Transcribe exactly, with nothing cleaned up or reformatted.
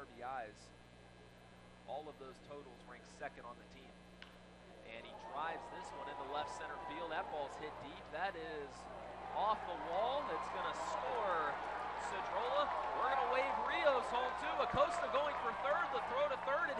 R B Is. All of those totals rank second on the team. And he drives this one into left center field. That ball's hit deep. That is off the wall. It's going to score Cedrola. We're going to wave Rios home too. Acosta going for third. The throw to third